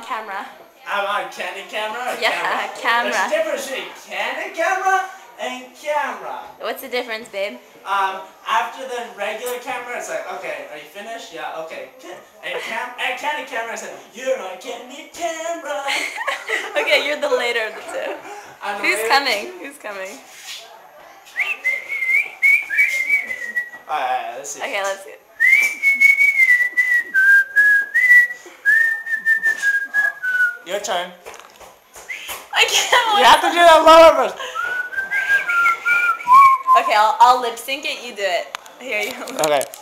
on camera. I'm on candid camera or Yeah, camera? camera. There's a difference between candid camera and camera. What's the difference, babe? After the regular camera, it's like, okay, are you finished? Yeah, okay. And candid camera, I said, you're on candid camera. Okay, you're the later of the two. Who's coming? Who's coming? Alright, let's see. Okay, let's see. Your turn. I can't. You have to do that lower first. Okay, I'll lip sync it. You do it. Here you go. Okay.